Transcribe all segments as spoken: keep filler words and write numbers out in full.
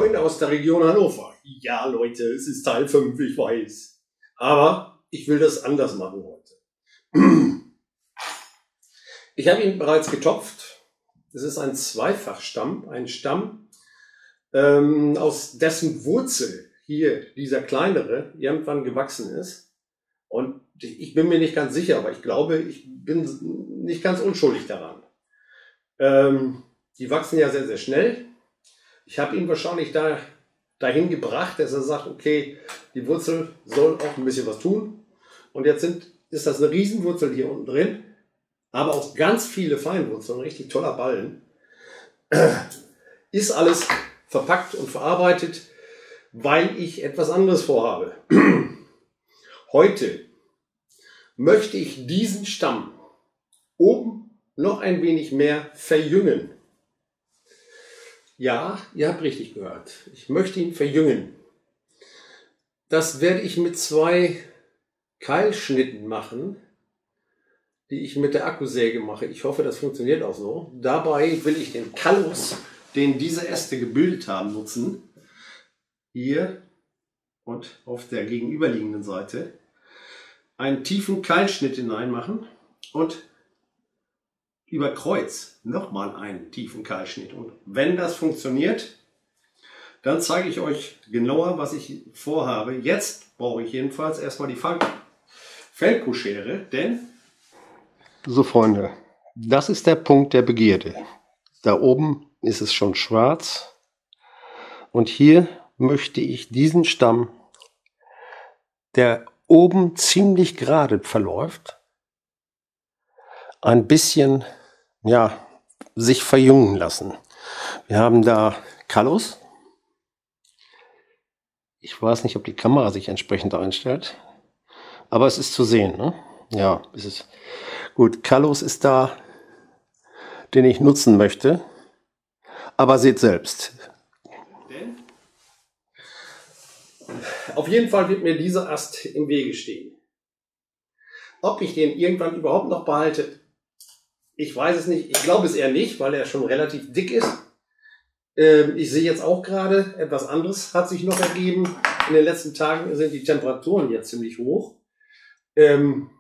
Freunde aus der Region Hannover. Ja, Leute, es ist Teil fünf, ich weiß. Aber ich will das anders machen heute. Ich habe ihn bereits getopft. Es ist ein Zweifachstamm, ein Stamm, ähm, aus dessen Wurzel hier dieser kleinere irgendwann gewachsen ist. Und ich bin mir nicht ganz sicher, aber ich glaube, ich bin nicht ganz unschuldig daran. Ähm, die wachsen ja sehr, sehr schnell. Ich habe ihn wahrscheinlich da, dahin gebracht, dass er sagt, okay, die Wurzel soll auch ein bisschen was tun. Und jetzt sind, ist das eine Riesenwurzel hier unten drin, aber auch ganz viele Feinwurzeln, richtig toller Ballen. Ist alles verpackt und verarbeitet, weil ich etwas anderes vorhabe. Heute möchte ich diesen Stamm oben noch ein wenig mehr verjüngen. Ja, ihr habt richtig gehört. Ich möchte ihn verjüngen. Das werde ich mit zwei Keilschnitten machen, die ich mit der Akkusäge mache. Ich hoffe, das funktioniert auch so. Dabei will ich den Kallus, den diese Äste gebildet haben, nutzen. Hier und auf der gegenüberliegenden Seite einen tiefen Keilschnitt hineinmachen und über Kreuz nochmal einen tiefen Keilschnitt. Und wenn das funktioniert, dann zeige ich euch genauer, was ich vorhabe. Jetzt brauche ich jedenfalls erstmal die Feldkuhschere, denn... So Freunde, das ist der Punkt der Begierde. Da oben ist es schon schwarz und hier möchte ich diesen Stamm, der oben ziemlich gerade verläuft, ein bisschen, ja, sich verjüngen lassen. Wir haben da Kallus. Ich weiß nicht, ob die Kamera sich entsprechend einstellt, aber es ist zu sehen, ne? Ja, ist es. Gut, Kallus ist da, den ich nutzen möchte, aber seht selbst. Auf jeden Fall wird mir dieser Ast im Wege stehen. Ob ich den irgendwann überhaupt noch behalte, ich weiß es nicht. Ich glaube es eher nicht, weil er schon relativ dick ist. Ähm, ich sehe jetzt auch gerade, etwas anderes hat sich noch ergeben. In den letzten Tagen sind die Temperaturen jetzt ziemlich hoch. Ähm,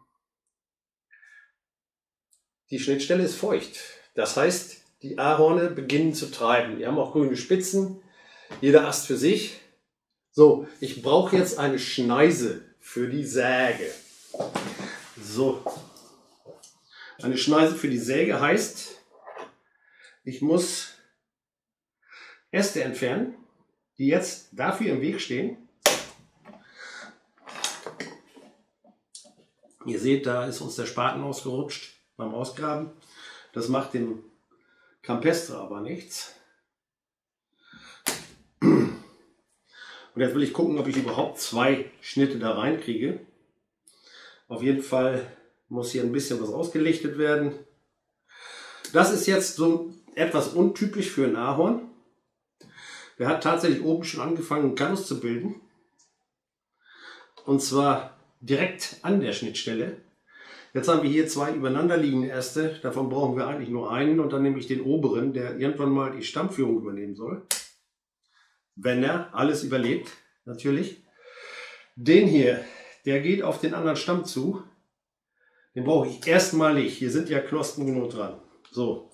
die Schnittstelle ist feucht. Das heißt, die Ahorne beginnen zu treiben. Die haben auch grüne Spitzen, jeder Ast für sich. So, ich brauche jetzt eine Schneise für die Säge. So, eine Schneise für die Säge heißt, ich muss Äste entfernen, die jetzt dafür im Weg stehen. Ihr seht, da ist uns der Spaten ausgerutscht beim Ausgraben. Das macht dem Campestre aber nichts. Und jetzt will ich gucken, ob ich überhaupt zwei Schnitte da reinkriege. Auf jeden Fall muss hier ein bisschen was ausgelichtet werden. Das ist jetzt so etwas untypisch für ein Ahorn. Der hat tatsächlich oben schon angefangen, einen Kallus zu bilden. Und zwar direkt an der Schnittstelle. Jetzt haben wir hier zwei übereinander liegende Äste. Davon brauchen wir eigentlich nur einen. Und dann nehme ich den oberen, der irgendwann mal die Stammführung übernehmen soll. Wenn er alles überlebt, natürlich. Den hier, der geht auf den anderen Stamm zu. Den brauche ich erstmalig. Hier sind ja Knospen genug dran. So.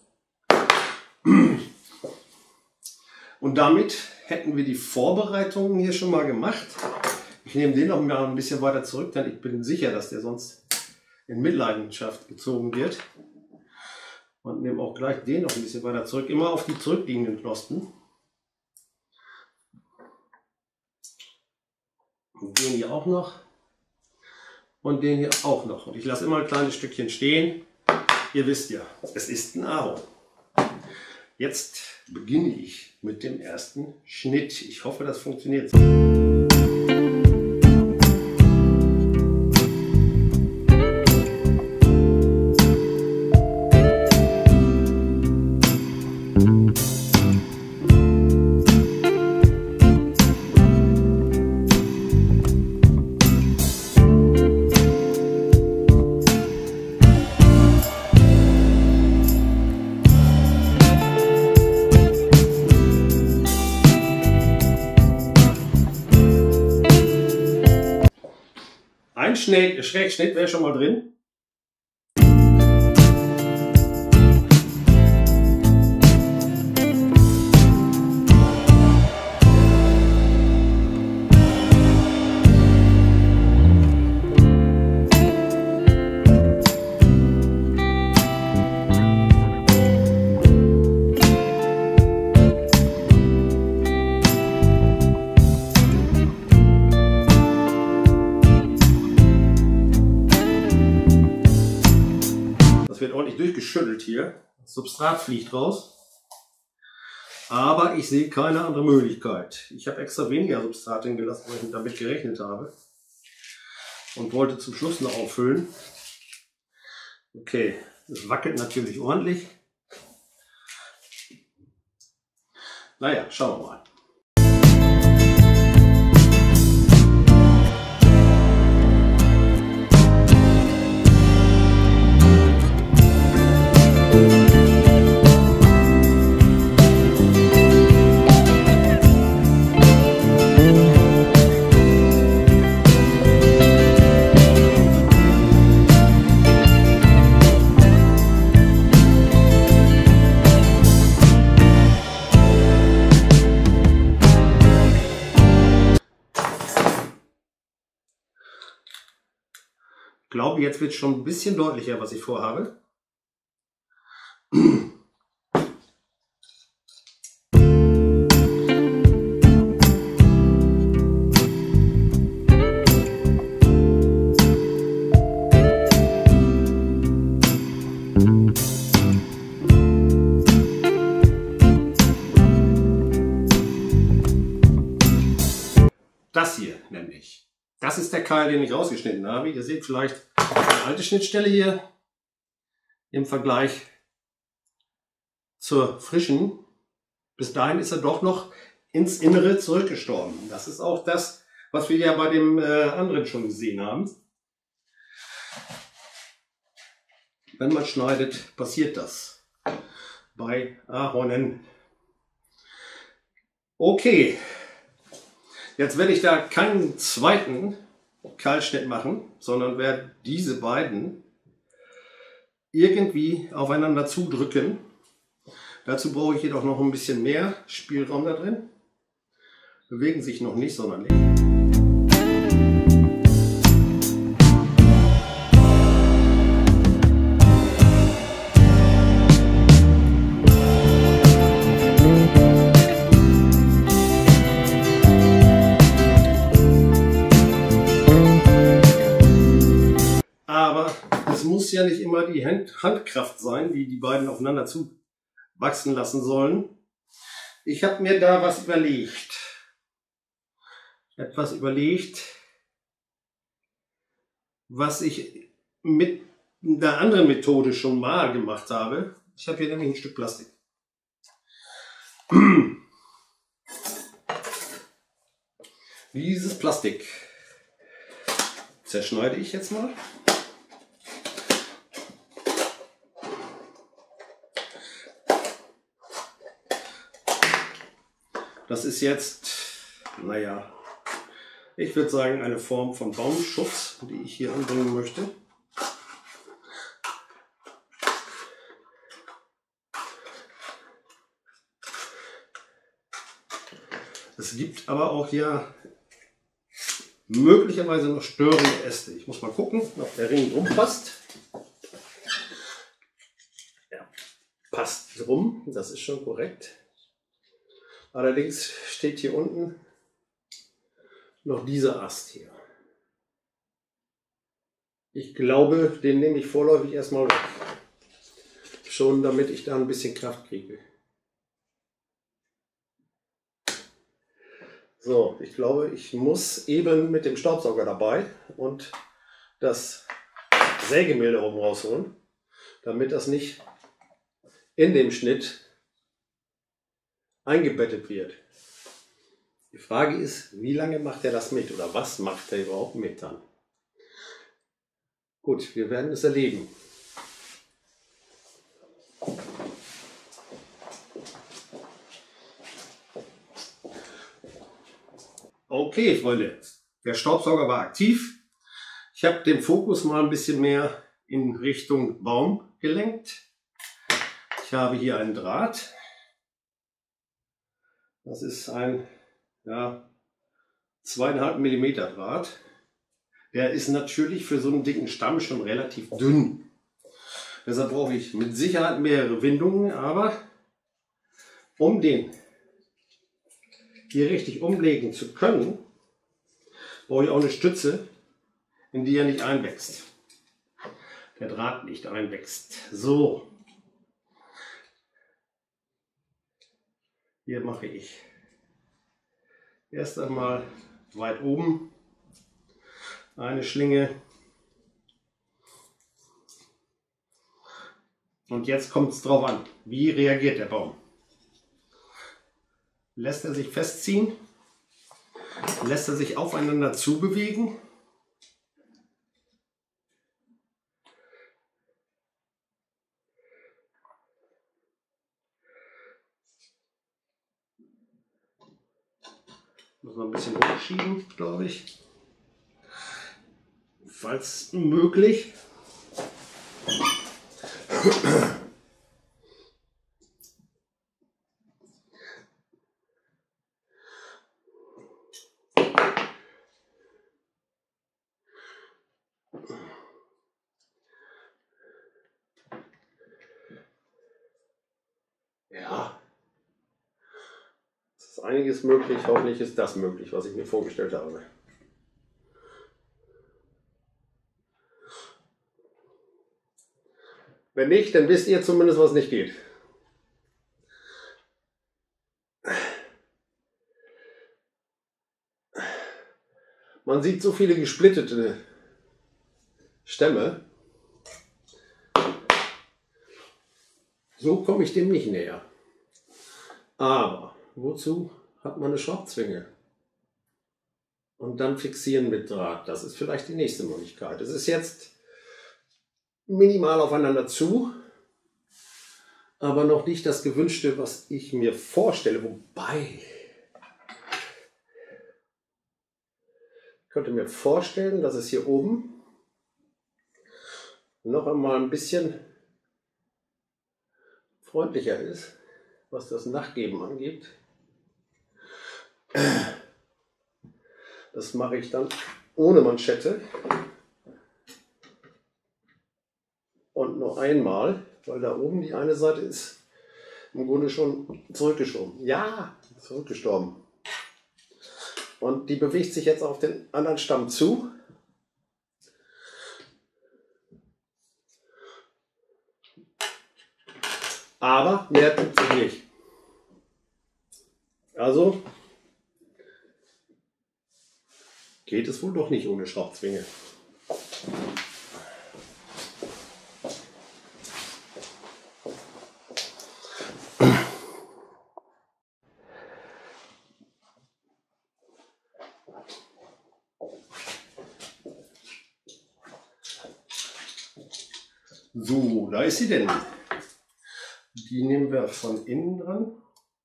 Und damit hätten wir die Vorbereitungen hier schon mal gemacht. Ich nehme den noch mal ein bisschen weiter zurück, denn ich bin sicher, dass der sonst in Mitleidenschaft gezogen wird. Und nehme auch gleich den noch ein bisschen weiter zurück. Immer auf die zurückliegenden Knospen. Und den hier auch noch. Und den hier auch noch. Und ich lasse immer ein kleines Stückchen stehen. Ihr wisst ja, es ist ein Ahorn. Jetzt beginne ich mit dem ersten Schnitt. Ich hoffe, das funktioniert so. Schräg, Schrägschnitt wäre schon mal drin. Das wird ordentlich durchgeschüttelt hier. Das Substrat fliegt raus. Aber ich sehe keine andere Möglichkeit. Ich habe extra weniger Substrat hingelassen, weil ich damit gerechnet habe. Und wollte zum Schluss noch auffüllen. Okay, es wackelt natürlich ordentlich. Naja, schauen wir mal. Ich glaube, jetzt wird schon ein bisschen deutlicher, was ich vorhabe. Das hier nämlich. Das ist der Keil, den ich rausgeschnitten habe. Ihr seht vielleicht die alte Schnittstelle hier im Vergleich zur frischen. Bis dahin ist er doch noch ins Innere zurückgestorben. Das ist auch das, was wir ja bei dem äh, anderen schon gesehen haben. Wenn man schneidet, passiert das bei Ahornen. Okay. Jetzt werde ich da keinen zweiten Keilschnitt machen, sondern werde diese beiden irgendwie aufeinander zudrücken. Dazu brauche ich jedoch noch ein bisschen mehr Spielraum da drin. Bewegen sich noch nicht sonderlich. Muss ja nicht immer die Hand Handkraft sein, die die beiden aufeinander zu wachsen lassen sollen. Ich habe mir da was überlegt. Etwas überlegt, was ich mit einer anderen Methode schon mal gemacht habe. Ich habe hier nämlich ein Stück Plastik. Dieses Plastik zerschneide ich jetzt mal. Das ist jetzt, naja, ich würde sagen, eine Form von Baumschutz, die ich hier anbringen möchte. Es gibt aber auch hier möglicherweise noch störende Äste. Ich muss mal gucken, ob der Ring drum passt. Ja, passt drum, das ist schon korrekt. Allerdings steht hier unten noch dieser Ast hier. Ich glaube, den nehme ich vorläufig erstmal weg. Schon damit ich da ein bisschen Kraft kriege. So, ich glaube, ich muss eben mit dem Staubsauger dabei und das Sägemehl da oben rausholen, damit das nicht in dem Schnitt eingebettet wird. Die Frage ist, wie lange macht er das mit oder was macht er überhaupt mit dann? Gut, wir werden es erleben. Okay, Freunde, der Staubsauger war aktiv. Ich Ich habe den Fokus mal ein bisschen mehr in Richtung Baum gelenkt. Ich habe hier einen Draht. Das ist ein ja, zweieinhalb Millimeter Draht. Der ist natürlich für so einen dicken Stamm schon relativ dünn. Deshalb brauche ich mit Sicherheit mehrere Windungen, aber um den hier richtig umlegen zu können, brauche ich auch eine Stütze, in die er nicht einwächst. Der Draht nicht einwächst. So. Hier mache ich erst einmal weit oben eine Schlinge. Und jetzt kommt es drauf an, wie reagiert der Baum. Lässt er sich festziehen? Lässt er sich aufeinander zubewegen? Muss man ein bisschen hochschieben, glaube ich. Falls möglich. Ja, es ist einiges möglich. Hoffentlich ist das möglich, was ich mir vorgestellt habe. Wenn nicht, dann wisst ihr zumindest, was nicht geht. Man sieht so viele gesplittete Stämme. So komme ich dem nicht näher. Aber wozu hat man eine Schraubzwinge? Und dann fixieren mit Draht. Das ist vielleicht die nächste Möglichkeit. Es ist jetzt minimal aufeinander zu, aber noch nicht das Gewünschte, was ich mir vorstelle. Wobei, ich könnte mir vorstellen, dass es hier oben noch einmal ein bisschen freundlicher ist, was das Nachgeben angeht. Das mache ich dann ohne Manschette und nur einmal, weil da oben die eine Seite ist im Grunde schon zurückgeschoben. Ja, zurückgestorben. Und die bewegt sich jetzt auf den anderen Stamm zu. Aber mehr tut sich nicht. Also geht es wohl doch nicht ohne Schraubzwinge. So, da ist sie denn. Die nehmen wir von innen dran.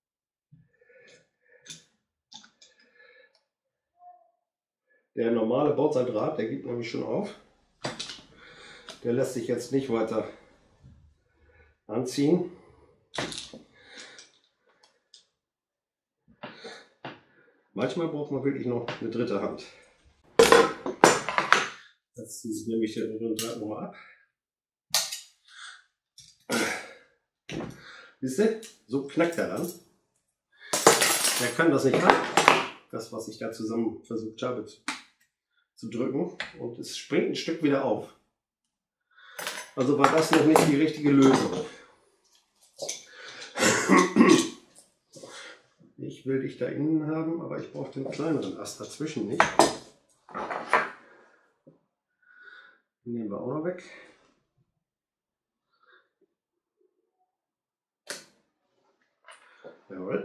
Der normale Bauzahndraht, der gibt nämlich schon auf. Der lässt sich jetzt nicht weiter anziehen. Manchmal braucht man wirklich noch eine dritte Hand. Jetzt nehme ich den Draht nochmal ab. Siehst du? So knackt er dann. Der kann das nicht ab. Das, was ich da zusammen versucht habe zu, zu drücken. Und es springt ein Stück wieder auf. Also war das noch nicht die richtige Lösung. Ich will dich da innen haben, aber ich brauche den kleineren Ast dazwischen nicht. Den nehmen wir auch noch weg. Jawohl.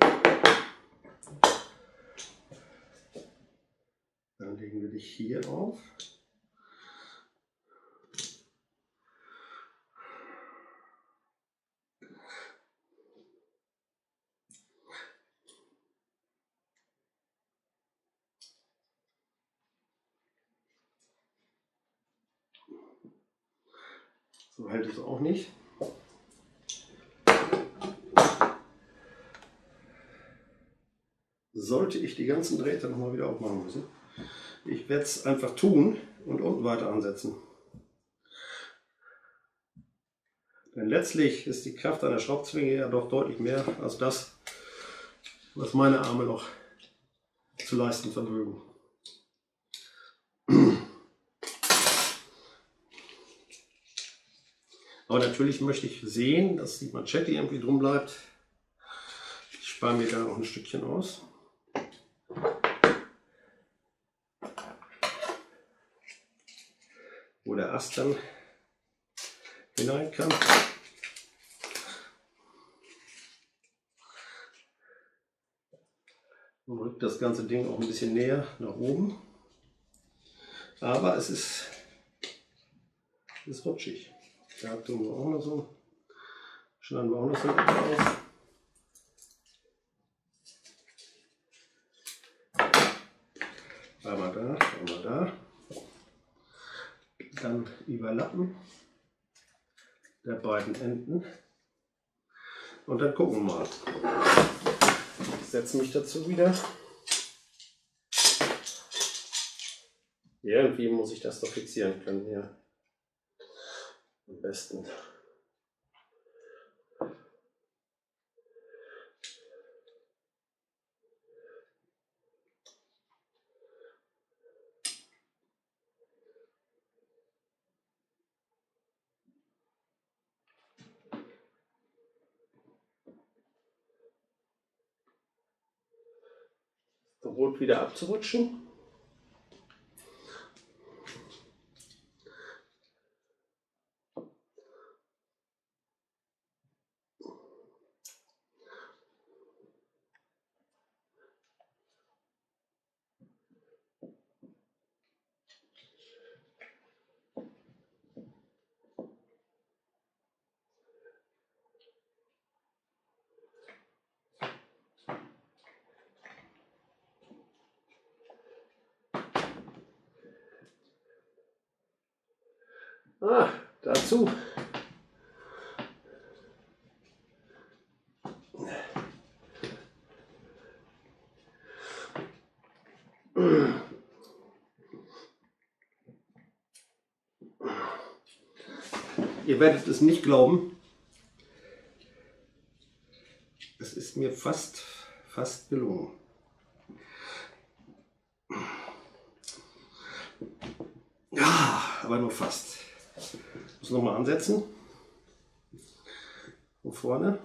Dann legen wir dich hier auf. So hält es auch nicht. Sollte ich die ganzen Drähte nochmal wieder aufmachen müssen. Ich werde es einfach tun und unten weiter ansetzen. Denn letztlich ist die Kraft einer Schraubzwinge ja doch deutlich mehr als das, was meine Arme noch zu leisten vermögen. Aber natürlich möchte ich sehen, dass die Manschette irgendwie drum bleibt. Ich spare mir da noch ein Stückchen aus. Wo der Ast dann hinein kann. Und rückt das ganze Ding auch ein bisschen näher nach oben. Aber es ist, es ist rutschig. Da tun wir auch noch so. Schneiden wir auch noch so auf. Einmal da, einmal da. Dann überlappen der beiden Enden. Und dann gucken wir mal. Ich setze mich dazu wieder. Irgendwie muss ich das doch fixieren können hier. Am besten. Rot wieder abzurutschen. Ah, dazu. Ihr werdet es nicht glauben. Es ist mir fast, fast gelungen. Ja, aber nur fast. Ich muss nochmal ansetzen. Von vorne.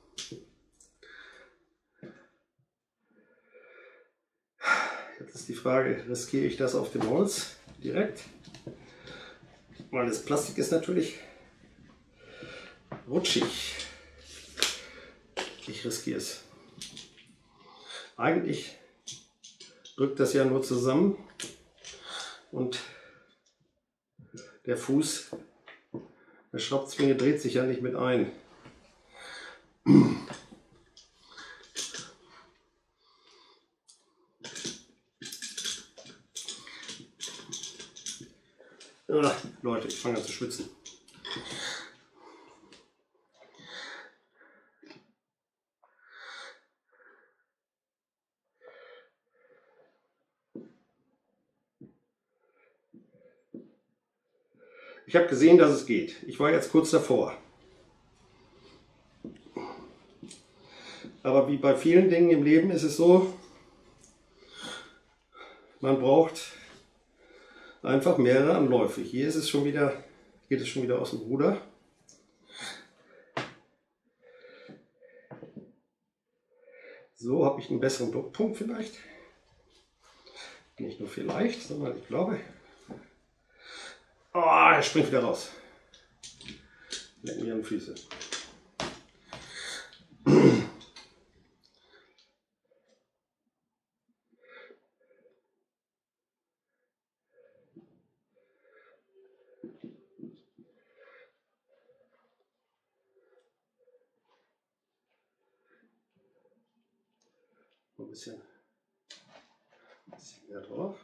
Jetzt ist die Frage, riskiere ich das auf dem Holz direkt? Weil das Plastik ist natürlich rutschig. Ich riskiere es. Eigentlich drückt das ja nur zusammen und der Fuß der Schraubzwinge dreht sich ja nicht mit ein. Ach, Leute, ich fange an zu schwitzen. Ich habe gesehen, dass es geht. Ich war jetzt kurz davor. Aber wie bei vielen Dingen im Leben ist es so, man braucht einfach mehrere Anläufe. Hier ist es schon wieder, geht es schon wieder aus dem Ruder. So habe ich einen besseren Druckpunkt vielleicht. Nicht nur vielleicht, sondern ich glaube. Oh, er springt wieder raus. Leck mir an die Füße. Ein bisschen, ein bisschen mehr drauf.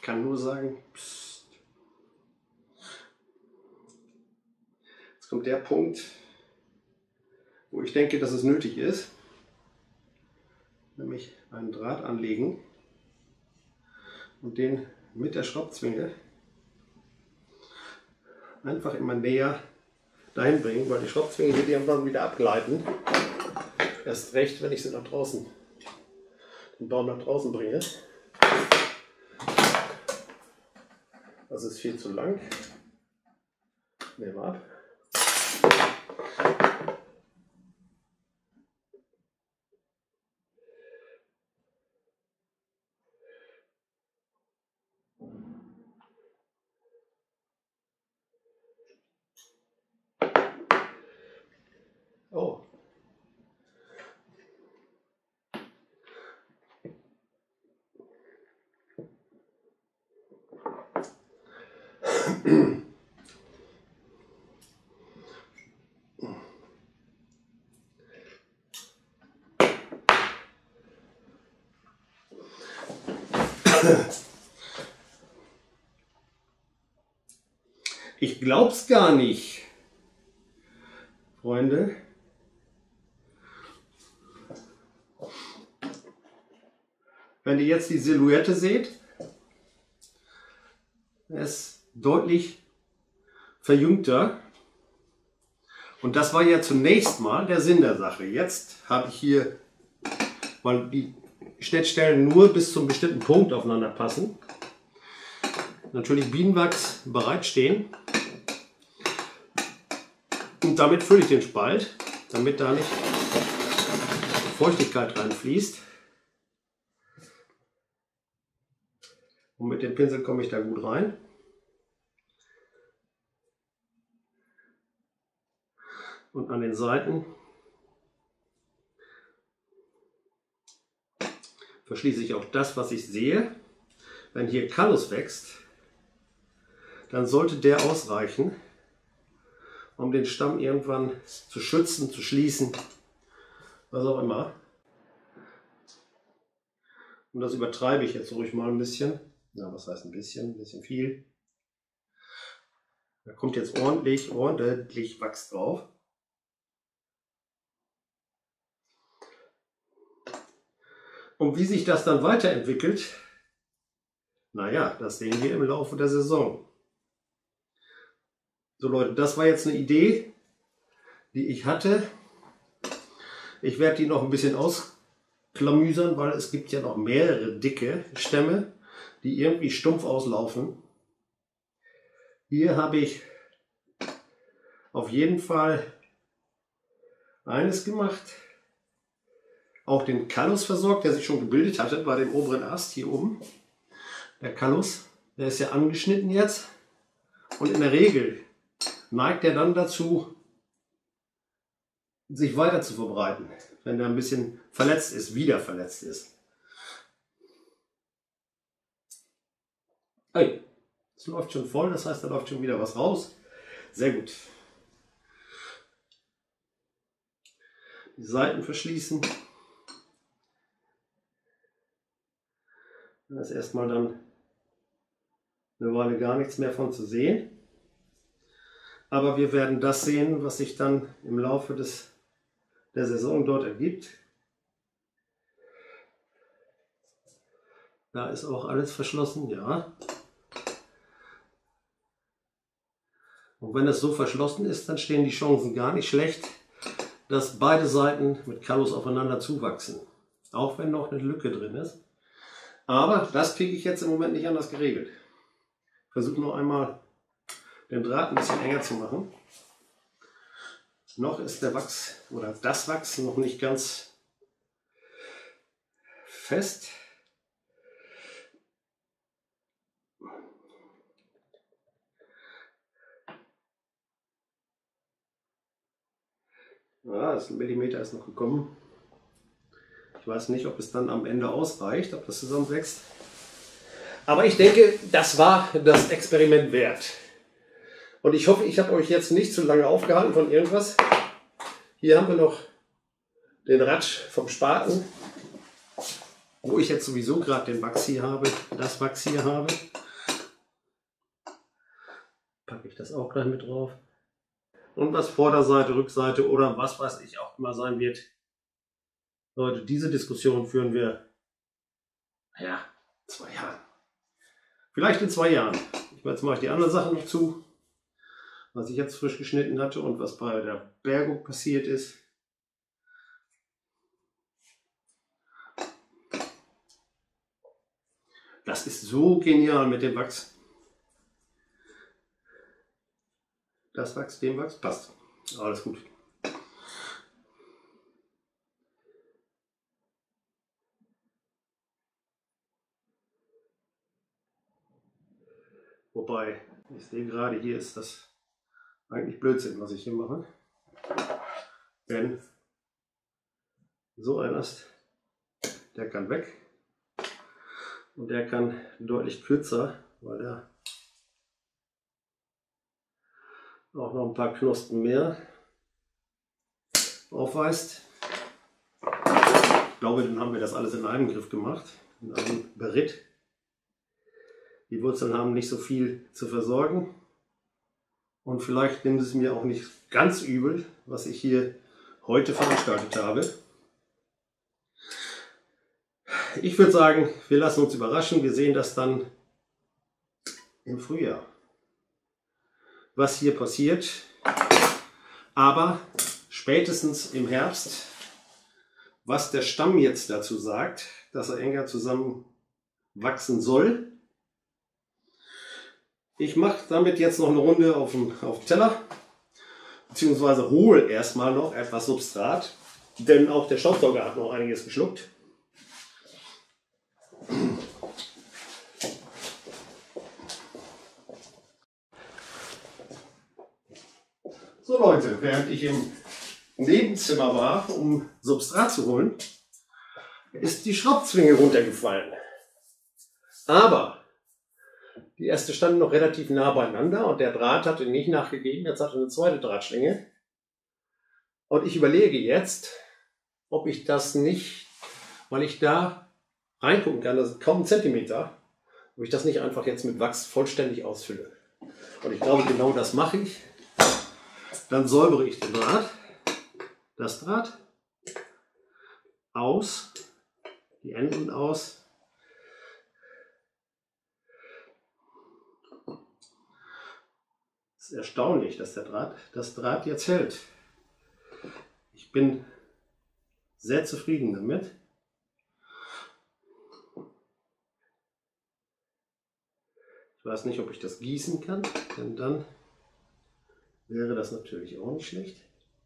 kann nur sagen, psst. Jetzt kommt der Punkt, wo ich denke, dass es nötig ist, nämlich einen Draht anlegen und den mit der Schraubzwinge einfach immer näher dahin bringen, weil die Schraubzwinge wird irgendwann wieder abgleiten. Erst recht, wenn ich sie nach draußen, den Baum nach draußen bringe. Das ist viel zu lang. Nehmen wir ab. Oh. Ich glaub's gar nicht, Freunde. Wenn ihr jetzt die Silhouette seht, ist deutlich verjüngter. Und das war ja zunächst mal der Sinn der Sache. Jetzt habe ich hier, weil die Schnittstellen nur bis zum bestimmten Punkt aufeinander passen, natürlich Bienenwachs bereitstehen. Und damit fülle ich den Spalt, damit da nicht Feuchtigkeit reinfließt. Und mit dem Pinsel komme ich da gut rein. Und an den Seiten verschließe ich auch das, was ich sehe. Wenn hier Callus wächst, dann sollte der ausreichen, um den Stamm irgendwann zu schützen, zu schließen, was auch immer. Und das übertreibe ich jetzt ruhig mal ein bisschen. Na, was heißt ein bisschen? Ein bisschen viel. Da kommt jetzt ordentlich, ordentlich Wachs drauf. Und wie sich das dann weiterentwickelt, naja, das sehen wir im Laufe der Saison. So Leute, das war jetzt eine Idee, die ich hatte. Ich werde die noch ein bisschen ausklamüsern, weil es gibt ja noch mehrere dicke Stämme, die irgendwie stumpf auslaufen. Hier habe ich auf jeden Fall eines gemacht. Auch den Callus versorgt, der sich schon gebildet hatte bei dem oberen Ast hier oben. Der Callus, der ist ja angeschnitten jetzt. Und in der Regel neigt er dann dazu, sich weiter zu verbreiten, wenn er ein bisschen verletzt ist, wieder verletzt ist. Hey, es läuft schon voll, das heißt, da läuft schon wieder was raus. Sehr gut. Die Seiten verschließen. Da ist erstmal dann eine Weile gar nichts mehr von zu sehen. Aber wir werden das sehen, was sich dann im Laufe des, der Saison dort ergibt. Da ist auch alles verschlossen, ja. Und wenn es so verschlossen ist, dann stehen die Chancen gar nicht schlecht, dass beide Seiten mit Callus aufeinander zuwachsen. Auch wenn noch eine Lücke drin ist. Aber das kriege ich jetzt im Moment nicht anders geregelt. Ich versuche noch einmal den Draht ein bisschen enger zu machen. Noch ist der Wachs oder das Wachs noch nicht ganz fest. Ja, das Millimeter ist noch gekommen. Ich weiß nicht, ob es dann am Ende ausreicht, ob das zusammenwächst. Aber ich denke, das war das Experiment wert. Und ich hoffe, ich habe euch jetzt nicht zu lange aufgehalten von irgendwas. Hier haben wir noch den Ratsch vom Spaten, wo ich jetzt sowieso gerade den Wachs hier habe, das Wachs hier habe. das auch gleich mit drauf. Und was Vorderseite, Rückseite oder was weiß ich auch immer sein wird. Leute, diese Diskussion führen wir, naja, zwei Jahren. Vielleicht in zwei Jahren. Jetzt mache ich die andere Sache noch zu, was ich jetzt frisch geschnitten hatte und was bei der Bergung passiert ist. Das ist so genial mit dem Wachs. Das Wachs, dem Wachs, passt. Alles gut. Wobei, ich sehe gerade, hier ist das eigentlich Blödsinn, was ich hier mache. Denn so ein Ast, der kann weg. Und der kann deutlich kürzer, weil der auch noch ein paar Knospen mehr aufweist. Ich glaube, dann haben wir das alles in einem Griff gemacht, in einem Beritt. Die Wurzeln haben nicht so viel zu versorgen. Und vielleicht nimmt es mir auch nicht ganz übel, was ich hier heute veranstaltet habe. Ich würde sagen, wir lassen uns überraschen. Wir sehen das dann im Frühjahr, was hier passiert. Aber spätestens im Herbst, was der Stamm jetzt dazu sagt, dass er enger zusammen wachsen soll. Ich mache damit jetzt noch eine Runde auf dem, auf dem Teller, beziehungsweise hole erstmal noch etwas Substrat, denn auch der Staubsauger hat noch einiges geschluckt. So Leute, während ich im Nebenzimmer war, um Substrat zu holen, ist die Schraubzwinge runtergefallen. Aber die erste stand noch relativ nah beieinander und der Draht hatte nicht nachgegeben, jetzt hatte eine zweite Drahtschlinge. Und ich überlege jetzt, ob ich das nicht, weil ich da reingucken kann, das ist kaum ein Zentimeter, ob ich das nicht einfach jetzt mit Wachs vollständig ausfülle. Und ich glaube, genau das mache ich. Dann säubere ich den Draht, das Draht, aus, die Enden aus. Es ist erstaunlich, dass der Draht, das Draht jetzt hält. Ich bin sehr zufrieden damit. Ich weiß nicht, ob ich das gießen kann, denn dann wäre das natürlich auch nicht schlecht.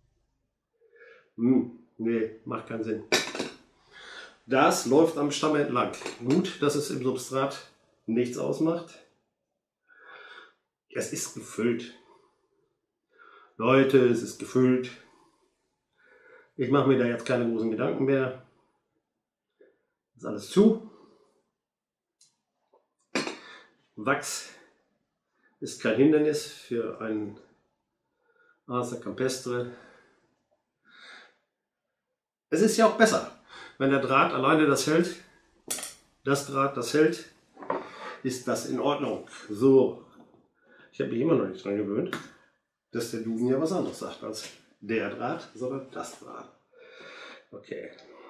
Hm, nee, macht keinen Sinn. Das läuft am Stamm entlang. Gut, dass es im Substrat nichts ausmacht. Es ist gefüllt. Leute, es ist gefüllt. Ich mache mir da jetzt keine großen Gedanken mehr. Das ist alles zu. Wachs ist kein Hindernis für einen Asa campestre. Es ist ja auch besser, wenn der Draht alleine das hält. Das Draht das hält, ist das in Ordnung. So, ich habe mich immer noch nicht dran gewöhnt, dass der Duden ja was anderes sagt als der Draht, sondern das Draht. Okay.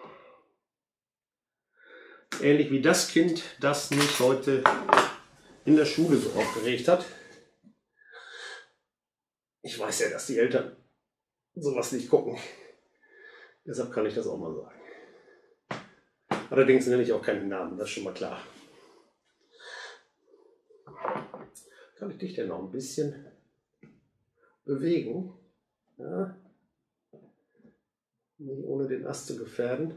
Ähnlich wie das Kind, das mich heute in der Schule so aufgeregt hat. Ich weiß ja, dass die Eltern sowas nicht gucken. Deshalb kann ich das auch mal sagen. Allerdings nenne ich auch keinen Namen, das ist schon mal klar. Kann ich dich denn noch ein bisschen bewegen? Ja. Nicht ohne den Ast zu gefährden.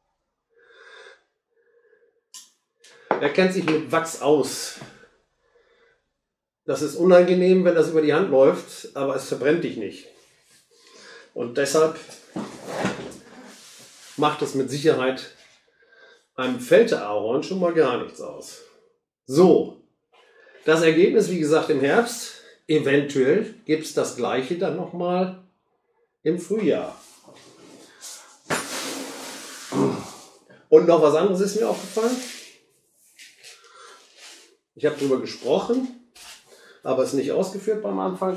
Er kennt sich mit Wachs aus. Das ist unangenehm, wenn das über die Hand läuft, aber es verbrennt dich nicht. Und deshalb macht es mit Sicherheit einem Felte-Ahorn schon mal gar nichts aus. So, das Ergebnis, wie gesagt, im Herbst. Eventuell gibt es das gleiche dann nochmal im Frühjahr. Und noch was anderes ist mir aufgefallen. Ich habe darüber gesprochen, aber es nicht ausgeführt beim Anfang.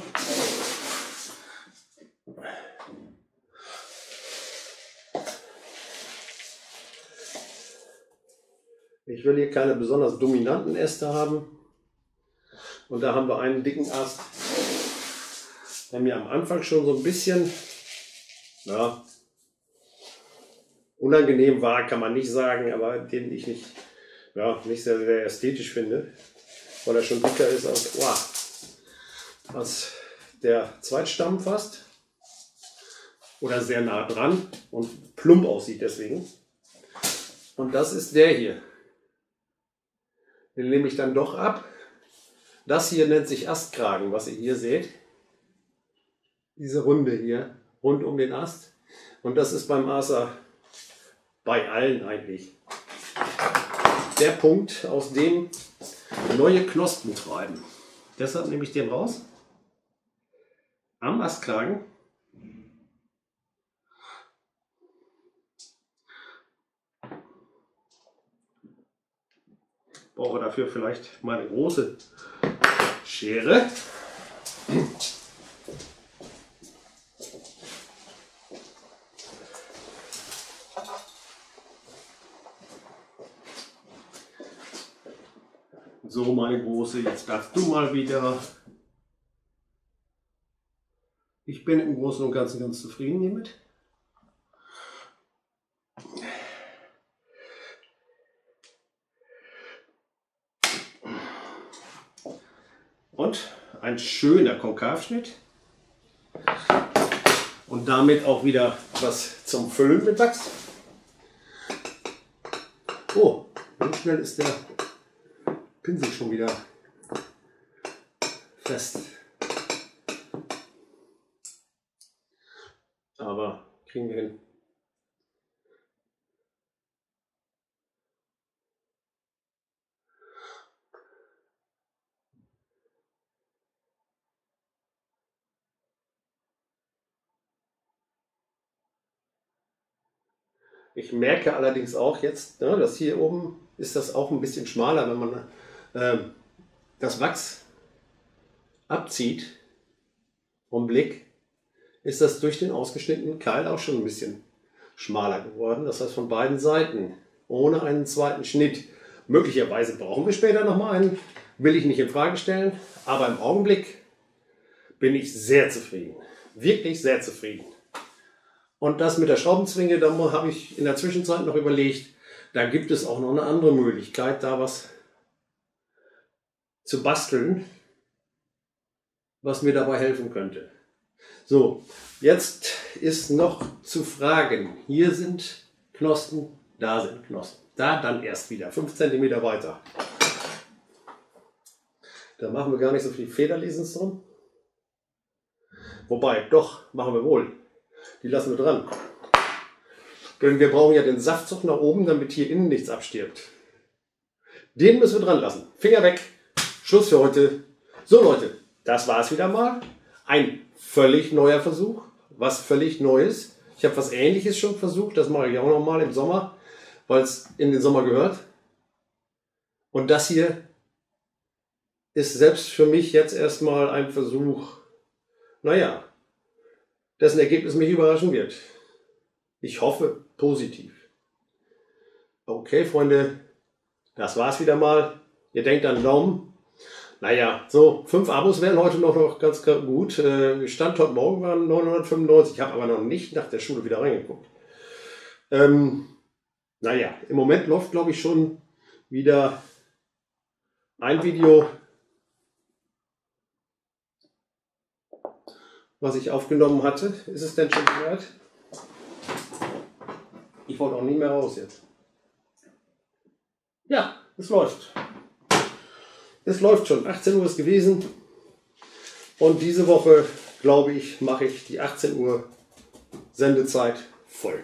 Ich will hier keine besonders dominanten Äste haben. Und da haben wir einen dicken Ast, der mir am Anfang schon so ein bisschen, ja, unangenehm war, kann man nicht sagen, aber den ich nicht, ja, nicht sehr, sehr ästhetisch finde, weil er schon dicker ist als, wow, als der Zweitstamm fast oder sehr nah dran und plump aussieht deswegen. Und das ist der hier. Den nehme ich dann doch ab. Das hier nennt sich Astkragen, was ihr hier seht. Diese Runde hier, rund um den Ast. Und das ist beim Asa bei allen eigentlich der Punkt, aus dem neue Knospen treiben. Deshalb nehme ich den raus. Am Astkragen. Brauche dafür vielleicht meine große Schere. So, meine Große, jetzt darfst du mal wieder. Ich bin im Großen und Ganzen ganz zufrieden hiermit. Und ein schöner Konkavschnitt. Und damit auch wieder was zum Füllen mit Wachs. Oh, wie schnell ist der Pinsel schon wieder fest. Aber kriegen wir hin. Ich merke allerdings auch jetzt, ne, dass hier oben ist das auch ein bisschen schmaler, wenn man äh, das Wachs abzieht vom Blick, ist das durch den ausgeschnittenen Keil auch schon ein bisschen schmaler geworden. Das heißt von beiden Seiten, ohne einen zweiten Schnitt. Möglicherweise brauchen wir später nochmal einen, will ich nicht in Frage stellen, aber im Augenblick bin ich sehr zufrieden, wirklich sehr zufrieden. Und das mit der Schraubenzwinge, da habe ich in der Zwischenzeit noch überlegt, da gibt es auch noch eine andere Möglichkeit, da was zu basteln, was mir dabei helfen könnte. So, jetzt ist noch zu fragen, hier sind Knospen, da sind Knospen, da dann erst wieder fünf Zentimeter weiter. Da machen wir gar nicht so viel Federlesens drum. Wobei, doch, machen wir wohl. Die lassen wir dran. Denn wir brauchen ja den Saftzug nach oben, damit hier innen nichts abstirbt. Den müssen wir dran lassen. Finger weg. Schluss für heute. So Leute, das war es wieder mal. Ein völlig neuer Versuch. Was völlig Neues. Ich habe was Ähnliches schon versucht. Das mache ich auch noch mal im Sommer, weil es in den Sommer gehört. Und das hier ist selbst für mich jetzt erstmal ein Versuch, naja, dessen Ergebnis mich überraschen wird. Ich hoffe positiv. Okay, Freunde, das war's wieder mal. Ihr denkt an Daumen. Naja, so, fünf Abos wären heute noch, noch ganz gut. Stand heute Morgen waren neunhundertfünfundneunzig. Ich habe aber noch nicht nach der Schule wieder reingeguckt. Ähm, naja, im Moment läuft, glaube ich, schon wieder ein Video, was ich aufgenommen hatte. Ist es denn schon soweit? Ich wollte auch nie mehr raus jetzt. Ja, es läuft. Es läuft schon. achtzehn Uhr ist gewesen. Und diese Woche, glaube ich, mache ich die achtzehn Uhr Sendezeit voll.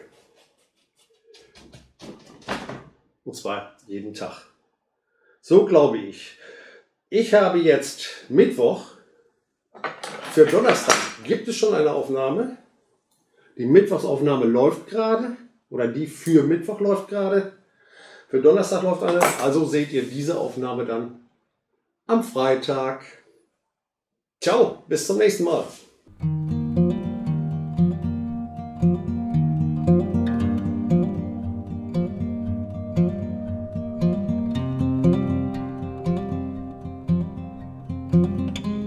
Und zwar jeden Tag. So glaube ich. Ich habe jetzt Mittwoch. Für Donnerstag gibt es schon eine Aufnahme. Die Mittwochsaufnahme läuft gerade. Oder die für Mittwoch läuft gerade. Für Donnerstag läuft eine. Also seht ihr diese Aufnahme dann am Freitag. Ciao, bis zum nächsten Mal. Thank you.